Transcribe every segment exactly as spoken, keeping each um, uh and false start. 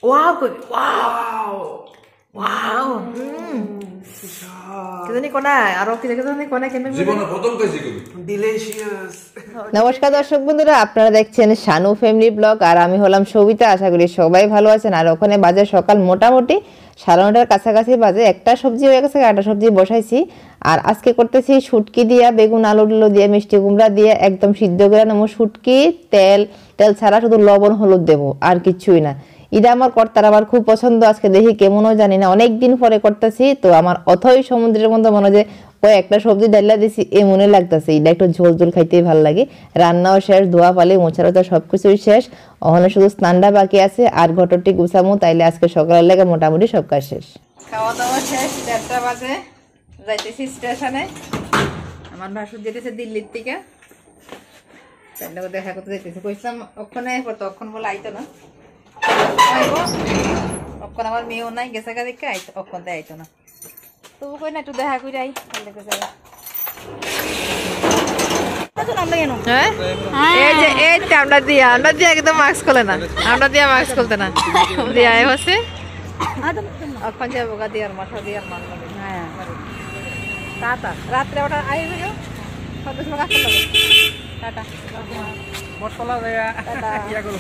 Wow, good. Wow. Wow. Mm. কিজানি কোনা আর কি কিজানি কোনা কেমন জীবনে প্রথম খাইছি কবি ডিলিশিয়াস। নমস্কার দর্শক বন্ধুরা, আপনারা দেখছেন শানু ফ্যামিলি ব্লগ আর আমি হলাম সবিতা। আশা করি সবাই ভালো আছেন। আর ওখানে বাজে সকাল মোটামুটি সাড়ে নটার কাছাকাছি বাজে। একটা সবজি হয়ে গেছে, একটা সবজি বসাইছি। আর আজকে করতেছি শুটকি দিয়া, বেগুন আলু টুলু দিয়ে, মিষ্টি কুমড়া দিয়ে একদম সিদ্ধ করে নেবো শুটকি। তেল তেল ছাড়া শুধু লবণ হলুদ দেবো, আর কিছুই না। এটা আমার কর্তার আমার খুব পছন্দ। আজকে দেখি কেমনও জানি না, অনেকদিন পরে করতেছি তো। আমার অথই সমুদ্রের মধ্যে মনে হয় যে ওই একটা সবজি ডাল্লা দিছি এ মনে লাগতেছে। এটা একটু ঝোল ঝোল খাইতেই ভালো লাগে। রান্নাও শেষ, ধোয়া পালি মোছারও তো সব কিছুই শেষ। ওখানে শুধু স্নানটা বাকি আছে আর ঘটরটি গুছামো। তাইলে আজকে সকালের লেগে মোটামুটি সব কাজ শেষ। খাওয়া দাওয়া শেষ, দেড়টা বাজে। যাইতেছি স্টেশনে। আমার ভাসুর যেতেছে দিল্লির থেকে, তাইলে দেখা করতে যাইতেছি। কইছিলাম ওখানে তখন বলে আইতো না, অক্ষণ আমার মেয়েও নাই, গেছে গা দেখে আইতো, অক্ষণ দিয়ে আইতো না। তবু কই না একটু দেখা করে আই। আমরা দিয়া আমরা দিয়া একদম মাস্ক খুলে না, আমরা দিয়া মাস্ক খুলতে না দিয়া হচ্ছে অক্ষণ যাবো গা দিয়ার মাথা দিয়ার মান টাটা। রাত্রে ওটা আই হইল টাটা। মশলা দেয়া ইয়া করো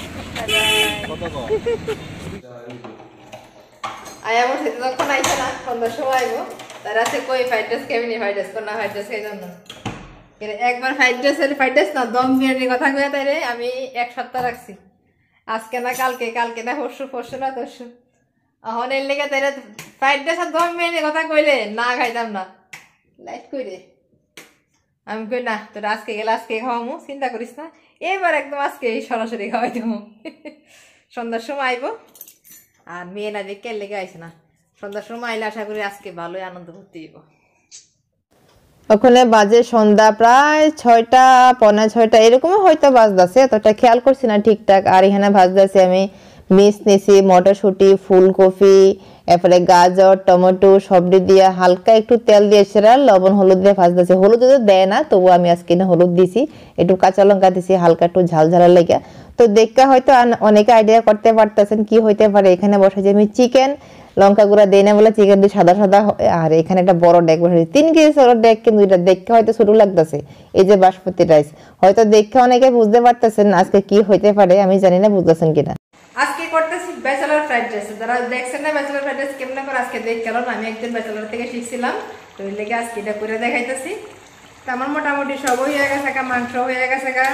আয়া বসে তখন আইছে না, সন্ধ্যার সময় আইবো। তার আছে কই ফ্রাইড রাইস কেমনি, ফ্রাইড রাইস কোন না ফ্রাইড রাইস খাইতাম না। একবার ফ্রাইড রাইসের ফ্রাইড রাইস না দম বিরিয়ানির কথা কয়ে তাই রে আমি এক সপ্তাহ রাখছি। আজকে না কালকে, কালকে না পরশু, পরশু না তরশু। এখন এর লেগে তাই ফ্রাইড রাইস আর দম বিরিয়ানির কথা কইলে না খাইতাম না। লাইট কই রে আমি কই না তোর আজকে গেলে আজকে খাওয়ামু, চিন্তা করিস না। এবার একদম আজকে সরাসরি খাওয়াই দেবো। সন্ধ্যার সময় আইবো। আর মেয়ে না দেখে লেগে আইসে না, সন্ধ্যার সময় আইলে আশা করি আজকে ভালোই আনন্দ করতে দিব। ওখানে বাজে সন্ধ্যা প্রায় ছয়টা পৌনে ছয়টা এরকমই হয়তো বাজতেছে, এতটা খেয়াল করছি না ঠিকঠাক। আর এখানে ভাজতেছি আমি মিক্স নিছি মটরশুঁটি, ফুলকপি, এরপরে গাজর, টমেটো সবজি দিয়ে হালকা একটু তেল দিয়ে সেরা লবণ হলুদ দিয়ে ভাজতেছি। হলুদ যদি দেয় না তবু আমি আজকে না হলুদ দিছি, একটু কাঁচা লঙ্কা দিছি হালকা একটু ঝাল ঝালের লেগে। তো দেখে হয়তো অনেকে আইডিয়া করতে পারতেছেন কি হইতে পারে। এখানে বসাইছি আমি চিকেন, লঙ্কা গুঁড়া দেই না বলে চিকেন দিয়ে সাদা সাদা। আর এখানে একটা বড় ডেক বসাইছি, তিন কেজি ছোট ডেক, কিন্তু এটা দেখে হয়তো ছোট লাগতেছে। এই যে বাসমতি রাইস হয়তো দেখে অনেকে বুঝতে পারতেছেন আজকে কি হইতে পারে, আমি জানি না বুঝতেছেন কিনা। আজকে করতেছি ব্যাচেলর ফ্রাইড রাইস। যারা দেখছেন না ব্যাচেলর ফ্রাইড রাইস কেমন করে আজকে দেখ, কারণ আমি একজন ব্যাচেলর থেকে শিখছিলাম, তো এর লেগে আজকে এটা করে দেখাইতেছি। তো আমার মোটামুটি সব হয়ে গেছে, মাংস হয়ে গেছে গা।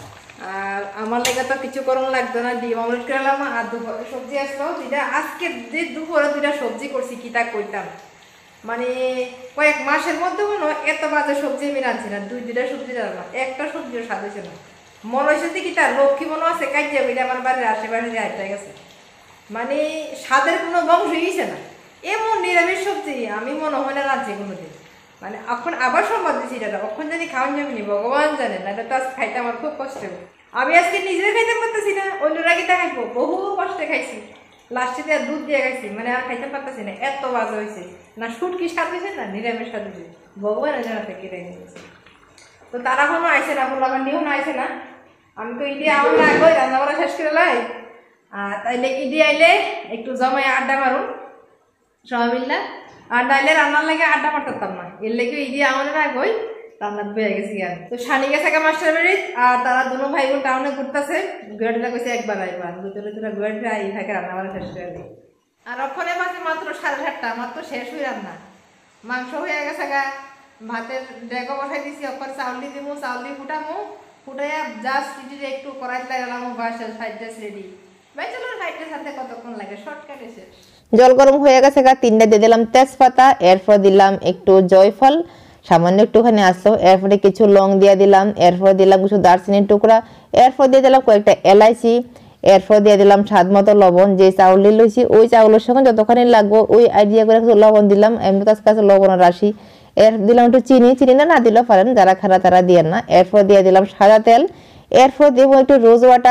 আর আমার লেগে তো কিছু করুন লাগতো না, ডিম অমলেট করলাম। আর দুপুরে সবজি আসলো দুইটা, আজকে যে দুপুরে দুইটা সবজি করছি কি তা করতাম, মানে কয়েক মাসের মধ্যে কোনো এত বাজে সবজি আমি রাঁধছি না। দুই দুইটা সবজি রান্নাম, একটা সবজিও স্বাদ হয়েছে না। মনে হয়েছে কি তার লক্ষ্মী মনে আছে কাজে বলে আমার বাড়ির আশেপাশে যে আটটা গেছে, মানে স্বাদের কোনো বংশ হয়েছে না। এমন নিরামিষ সবজি আমি মনে হয় না রাঁধছি কোনোদিন। মানে এখন আবার সম্বাদ দিচ্ছি এটা, কখন জানি খাওয়ান যাবেনি ভগবান জানে না। এটা তো আজ খাইতে আমার খুব কষ্ট হবে। আমি আজকে নিজে খাইতে পারতেছি না, অন্যরা কিতা খাইবো, বহু কষ্টে খাইছি। লাস্টে দিয়ে দুধ দিয়ে খাইছি, মানে আর খাইতে পারতেছি না, এত বাজে হয়েছে। না শুটকি স্বাদ হয়েছে না নিরামিষ স্বাদ হয়েছে, ভগবান জানা থেকে রেখে গেছে। তো তারা কোনো আইসে না, বললো আমার নিয়েও না আইসে না। আমি তো ইডি আমার না আগে রান্না বান্না শেষ করে লাই। আর তাইলে ইডি আইলে একটু জমাই আড্ডা মারুন সবাই মিললে। আর নাইলে রান্নার লাগে আড্ডা মারতাম না, এর লেগে ইডি আমার না আগে রান্নার বয়ে গেছি আর। তো শানি গেছে মাস্টার বাড়ির, আর তারা দুনো ভাই বোন টাউনে ঘুরতেছে। গুয়াহাটিটা কইছে একবার আইবা, দুটো দুটো গুয়াহাটিটা আই থাকে রান্না বান্না শেষ করে দিই। আর ওখানে বাজে মাত্র সাড়ে সাতটা, মাত্র শেষ হয়ে রান্না। মাংস হয়ে গেছে গা, ভাতের ডেগো বসাই দিছি। ওপর চাউলি দিমু, চাউলি ফুটামু, ফুটাইয়া জাস্ট ইডিরে একটু কড়াইতে লাগালাম, বাস fried rice ready. Bachelor fried rice হাতে কতক্ষণ লাগে, শর্টকাটে শেষ। জল গরম হয়ে গেছে গা, তিনটা দিয়ে দিলাম তেজপাতা, এরপর দিলাম একটু জয়ফল, সামান্য একটুখানি আসলো, এরপরে কিছু লং দিয়ে দিলাম, এরপর দিলাম কিছু দারচিনির টুকরা, এরপর দিয়ে দিলাম কয়েকটা এলাইচি, এরপর দিয়ে দিলাম স্বাদ মতো লবণ। যে চাউল লইছি ওই চাউলের সঙ্গে যতখানি লাগবো ওই আইডিয়া করে লবণ দিলাম, এমনি তার কাছে লবণের রাশি। এর দিলাম একটু চিনি, চিনিটা না দিলেও পারেন, যারা খারা তারা দিয়ে না। এরপর দিয়ে দিলাম সাদা তেল, এরপর দেবো একটু রোজ ওয়াটার।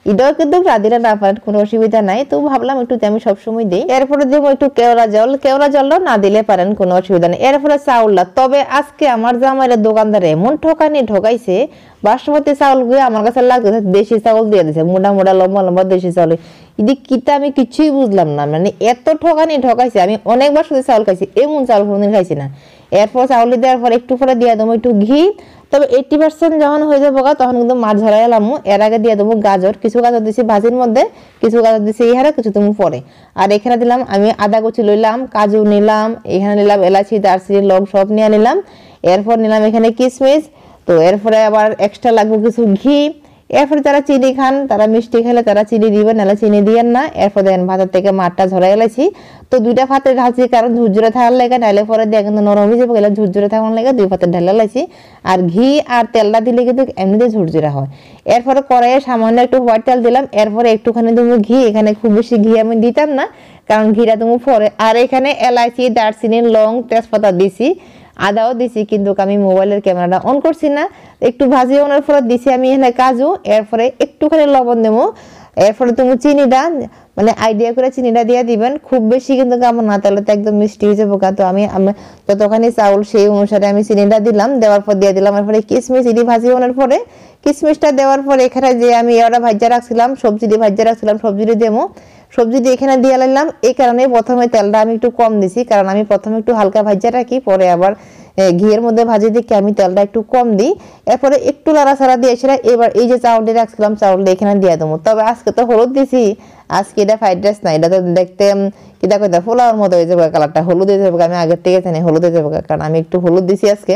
এটাও কিন্তু রাধিরা না পারেন কোনো অসুবিধা নাই, তো ভাবলাম একটু আমি সবসময় দিই। এরপরে দেবো একটু কেওড়া জল, কেওড়া জলও না দিলে পারেন কোনো অসুবিধা নেই। এরপরে চাউলটা, তবে আজকে আমার জামাইয়ের দোকানদারে এমন ঠকানি ঠকাইছে, বাসমতি চাউলগুলো আমার কাছে লাগছে দেশি চাউল দিয়ে দিয়েছে, মোটা মোটা লম্বা লম্বা দেশি চাউল। এদিক কিতা আমি কিছুই বুঝলাম না, মানে এত ঠকানি ঠকাইছে। আমি অনেকবার শুধু চাউল খাইছি, এমন চাউল কোনদিন খাইছি না। এরপর চাউল দেওয়ার পর একটু পরে দিয়ে দেবো একটু ঘি, তবে এইটি পার্সেন্ট যখন হয়ে যাবো তখন কিন্তু মাছ ঝরাই এলাম। এর আগে দিয়ে দেবো গাজর, কিছু গাজর দিছি ভাজির মধ্যে, কিছু গাজর দিছি ইহারে, কিছু তুমি পরে। আর এখানে দিলাম আমি আদা কুচি লইলাম, কাজু নিলাম, এখানে নিলাম এলাচি দারচিনি লং সব নিয়ে নিলাম। এরপর নিলাম এখানে কিশমিশ, তো এরপরে আবার এক্সট্রা লাগবে কিছু ঘি। এরপরে যারা চিনি খান তারা মিষ্টি খেলে তারা চিনি দিবেন, নাহলে চিনি দিয়েন না। এরপর দেখেন ভাতের থেকে মাঠটা ঝরাই এলাইছি, তো দুইটা ভাতে ঢালছি কারণ ঝুরঝুরে থাকার লেগে, নাহলে পরে দিয়ে কিন্তু নরম হয়ে যাবে, গেলে ঝুরঝুরে থাকার লেগে দুই ভাতে ঢালে লাইছি। আর ঘি আর তেলটা দিলে কিন্তু এমনিতে ঝুরঝুরা হয়। এরপরে কড়াইয়ে সামান্য একটু হোয়াইট তেল দিলাম, এরপরে একটুখানি তুমি ঘি, এখানে খুব বেশি ঘি আমি দিতাম না কারণ ঘিটা তুমি পরে। আর এখানে এলাচি দারচিনি লং তেজপাতা দিছি, আদাও দিছি, কিন্তু আমি মোবাইলের ক্যামেরাটা অন করছি না। একটু ভাজি ওনার পরে দিছি আমি এখানে কাজু, এরপরে একটুখানি লবণ দেবো। এরপরে তুমি চিনিটা মানে আইডিয়া করে চিনিটা দিয়ে দিবেন, খুব বেশি কিন্তু কেমন না, তাহলে তো একদম মিষ্টি হয়ে যাবো। তো আমি যতখানি চাউল সেই অনুসারে আমি চিনিটা দিলাম, দেওয়ার পর দিয়ে দিলাম। এরপরে কিশমিশ চিনি ভাজি ওনার পরে কিশমিশটা দেওয়ার পরে এখানে যে আমি ওরা ভাজা রাখছিলাম সবজি দিয়ে ভাজা রাখছিলাম সবজিটা দেবো, সবজি দিয়ে এখানে দিয়ে নিলাম। এই কারণে প্রথমে তেলটা আমি একটু কম দিছি, কারণ আমি প্রথমে একটু হালকা ভাজা রাখি, পরে আবার ঘিয়ের মধ্যে ভাজি দিকে আমি তেলটা একটু কম দিই। এরপরে একটু লাড়াছাড়া দিয়ে সেটা এবার এই যে চাউলটা রাখছিলাম চাউলটা এখানে দিয়ে দেবো। তবে আজকে তো হলুদ দিছি, আজকে এটা ফ্রাইড রাইস না, এটা তো দেখতে কিতা কইতা পোলাওর মতো হয়ে যাবে, কালারটা হলুদ হয়ে যাবে। আমি আগের থেকে জানি হলুদ হয়ে যাবে, কারণ আমি একটু হলুদ দিছি আজকে।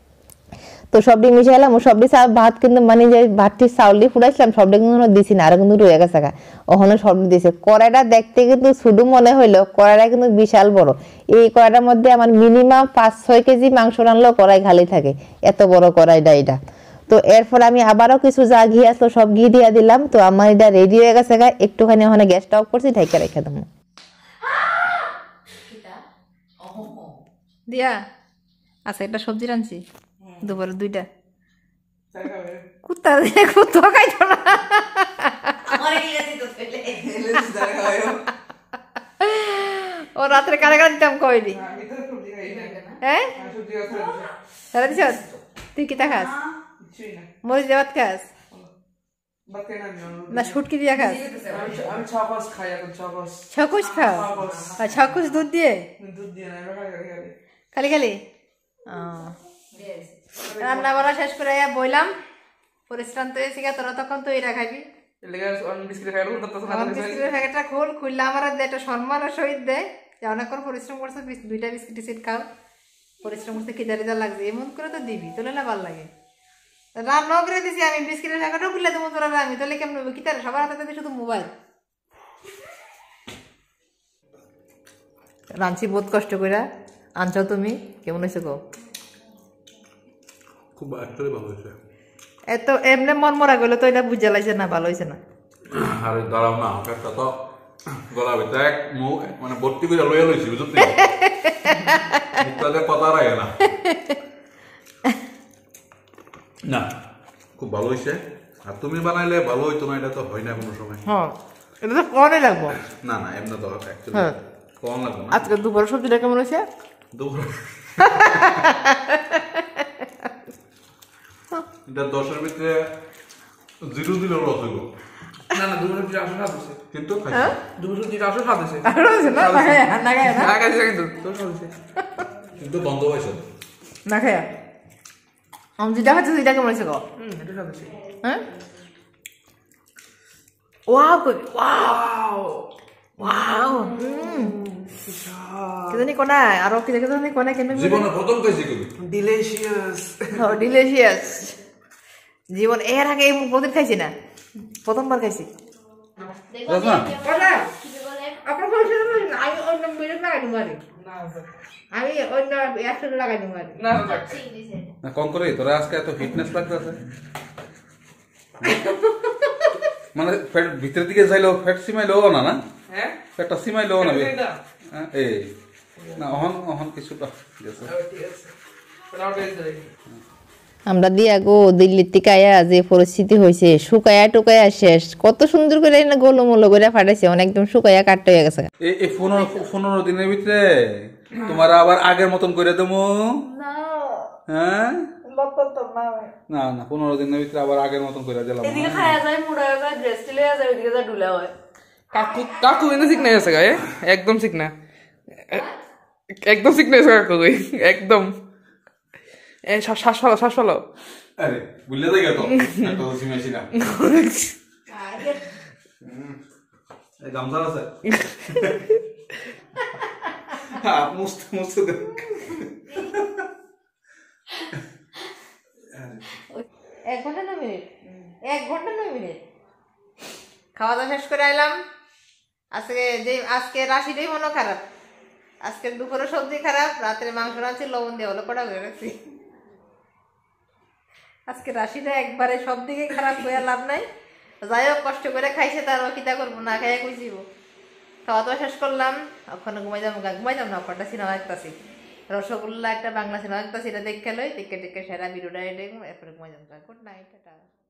তো সবটি মিশাইলাম, সবটি ভাত কিন্তু মানে যে ভাতটি চাউল ফুটাইছিলাম সবটি কিন্তু দিছি না, আর কিন্তু রয়ে গেছে ওখানে সবটি দিয়েছে। কড়াইটা দেখতে কিন্তু শুধু মনে হইলো, কড়াইটা কিন্তু বিশাল বড়। এই কড়াইটার মধ্যে আমার মিনিমাম পাঁচ ছয় কেজি মাংস রানলেও কড়াই খালি থাকে, এত বড় কড়াইটা এটা। তো এরপর আমি আবারও কিছু যা ঘি আসলো সব ঘি দিয়ে দিলাম। তো আমার এটা রেডি হয়ে গেছে, একটুখানি ওখানে গ্যাসটা অফ করছি, ঢাকা রেখে দেবো। দিয়া আচ্ছা এটা সবজি রাঁধছি দুপুরে দুইটা কুত্তা দিয়ে কুত্তা খাইতো না। ও রাত্রে কারা কারা দিতাম কয়নি। হ্যাঁ তুই কিতা খাস? মরিচ দেওয়াত খাস না শুটকি দিয়া খাস? ছকুশ খাও? ছকুশ দুধ দিয়ে খালি খালি রান্না বান্না শেষ করে বইলাম, পরিশ্রান্ত হয়েছি। তোরা তখন তো এটা খাবি, বিস্কিটের প্যাকেটটা খোল, খুললে আমার একটা সম্মানের সহিত দেয় যে অনেকক্ষণ পরিশ্রম করছে, দুইটা বিস্কিট টিস্কিট খাও, পরিশ্রম করছে খিদা টিদা লাগছে, এমন করে তো দিবি, তোলে না ভালো লাগে। রান্নাও করে দিছি আমি, বিস্কিটের প্যাকেটও খুললে দেবো তোরা, আমি তোলে কেমন নেবো কি তার সবার হাতে শুধু মোবাইল। রাঁধছি বহুত কষ্ট করে, আনছো তুমি, কেমন হয়েছে গো? খুব অ্যাকচুয়ালি ভালো হয়েছে। এত এমনি মন মরা গেলো তো এটা বুঝা লাগছে না, ভালো হয়েছে না। আরে দাঁড়াও না, একটা তো গলা ভিতরে এক মুখ মানে ভর্তি করে লইয়া লইছি, বুঝতে মুখটাতে কথা রাখে না। না খুব ভালো হয়েছে, আর তুমি বানাইলে ভালো হইতো না, এটা তো হয় না কোনো সময়। হ্যাঁ এটা তো কনে লাগবো না না এমনি তো অ্যাকচুয়ালি কম লাগবে না। আজকে দুপুর সবজিটা কেমন হয়েছে? দুপুর এটা দশের ভিতরে জিরো দিলে লস হইব। না না দুপুর সবজি আসো স্বাদ হচ্ছে, কিন্তু দুপুর সবজি আসো স্বাদ হচ্ছে, না খায়া না খায়া না খাইছে কিন্তু তোর স্বাদ হচ্ছে, কিন্তু বন্ধ হয়েছে না খায়া। আমি যেটা খাচ্ছি সেটা কেমন হয়েছে গো? হুম এটা স্বাদ হচ্ছে। হ্যাঁ ওয়াও কবি ওয়াও ওয়াও কি জানি কোনা আরো কি জানি কোনা কেন জীবনে প্রথম খাইছি কবি ডিলিশিয়াস। হ্যাঁ ডিলিশিয়াস। জীবন এর আগে এই প্রতিদিন খাইছি না, প্রথমবার খাইছি। আপনার আমি অন্য মিনিট লাগাই মারি, আমি অন্য একসাথে লাগাই মারি না কম করে তোরা আজকে এত ফিটনেস লাগতেছে, মানে ফ্যাট ভিতরের দিকে যাইলো ফ্যাট সিমাইলো না না হ্যাঁ ফ্যাটটা সিমাইলো না এই না অহন অহন কিছুটা ঠিক আছে। আমরা দিয়া গো দিল্লির থেকে আয়া যে পরিস্থিতি হয়েছে শুকায়া টুকায়া শেষ কত সুন্দর করে না গোলমোলো করে ফাটাইছে অনেক একদম শুকায়া কাটতে হয়ে গেছে এই এই পনেরো পনেরো দিনের ভিতরে তোমার আবার আগের মতন করে দেবো হ্যাঁ না না পনেরো দিনের ভিতরে আবার আগের মতন করে দিলাম কাকু কাকু কিন্তু ঠিক নাই আছে গায়ে একদম ঠিক না একদম ঠিক নাই আছে কাকু একদম এ শ্বাস ফেলো শ্বাস ফেলো আরে বুঝলে যাই তো একটা তো সিমেছি না এই গামছা আছে হ্যাঁ মুস্ত মুস্ত এক ঘন্টা নয় মিনিট এক ঘন্টা নয় মিনিট খাওয়া দাওয়া শেষ করে আইলাম আজকে যে আজকে রাশিটাই মনে খারাপ আজকে দুপুরে সবজি খারাপ রাত্রে মাংস রাঁধছি লবণ দিয়ে হলো কটা করে রাখছি আজকে রাশিটা একবারে সব দিকে খারাপ হয়ে লাভ নাই যাই হোক কষ্ট করে খাইছে তার কিতা করবো না খাইয়া কইছিব খাওয়া দাওয়া শেষ করলাম ওখানে ঘুমাই যাবো ঘুমাই যাবো না ওখানটা সিনেমা দেখতেছি রসগোল্লা একটা বাংলা সিনেমা দেখতেছি এটা দেখে লই দেখে দেখে সেরা ভিডিওটা এরপরে ঘুমাই যাবো গুড নাইট।